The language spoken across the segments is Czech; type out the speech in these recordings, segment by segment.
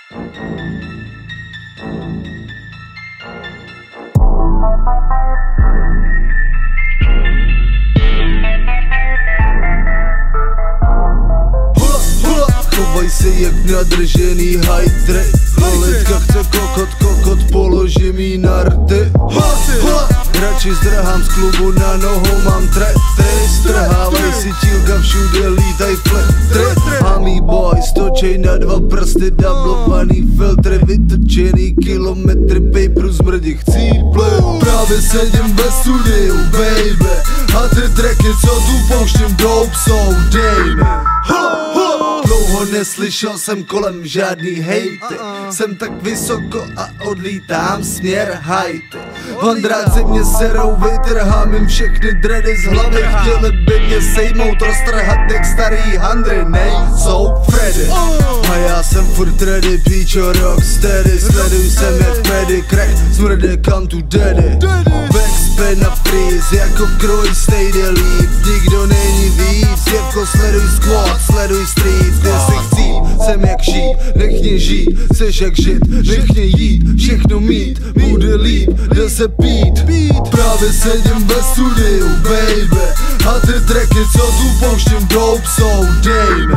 Chovaj se jak nadržený hajtry. Koletka chce kokot, položím jí na rty. Radši zdrhám z klubu, na nohou mám tretry. Strhávaj si tílka, všude lítaj fletry. A mý boy stočej na dva prsty, dublovaný filtry, vytočený kilometry paperu smrdí chcíply. Právě sedím ve studiu, baby, a ty tracky, co tu pouštím, dope jsou dejmy. Dlouho neslyšel jsem kolem žádný hejty. Jsem tak vysoko a odlítám směr Haiti. Vandráci mě serou, vytrhám jim všechny dready z hlavy. Chtěli by mě sejmout, roztrhat jak starý handry, nejsou Freddy. A já jsem furt ready, píčo, rocksteady. Sleduj sem jak Freddy, crack, smrde kam tu daddy. Backspin na freeze, jako kroj stejde líp. Nikdo není víc, děvko, sleduj squad, sleduj street. Kde si chci, jsem jak žít, nech mě žít. Seš jak žít, nech mě jít. Všechno mít, bude líp, jde se pít. Právě sedím ve studiu, baby, a ty tracky, co tu pouštím, dope jsou dejmy.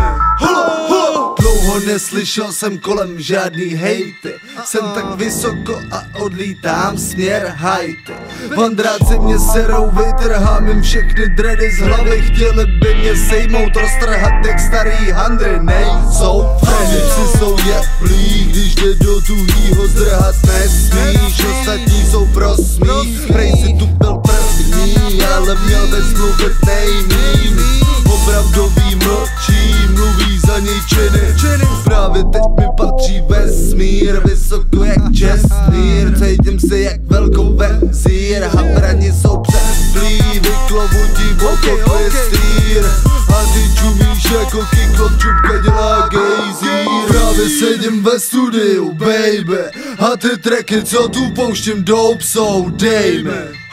Dlouho neslyšel jsem kolem žádný hejty. Jsem tak vysoko a odlítám směr Haiti. Vandráci mě serou, vytrhám jim všechny dready z hlavy. Chtěli by mě sejmout, roztrhat jak starý handry, nejsou Freddy. Psi jsou jeplí, když jde do tuhýho, zdrhat nesmíš. Ostatní jsou pro smích, prej si tu byl první, ale měl bys mluvit nejmín. Opravdový mlčí, mluví za něj činy. Právě teď mi patří vesmír, vysoko jak čestmír. Cítím se jak velkou vezír, habrani jsou přeplý, vyklovu ti oko klistýr. A ty čumíš jako kiklot, čupka dělá gejzír. Právě sedím ve studiu, baby, a ty tracky, co tu pouštím, dope jsou dejmy.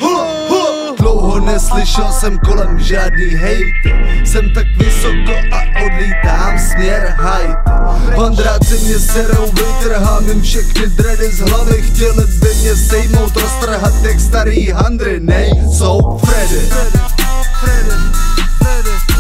Dlouho neslyšel jsem kolem žádný hejty. Jsem tak vysoko a odlítám směr Haiti. Vandráci mě serou, vytrhám jim všechny dready z hlavy. Chtěli by mě sejmout, roztrhat jak starý handry, nejsou Freddy.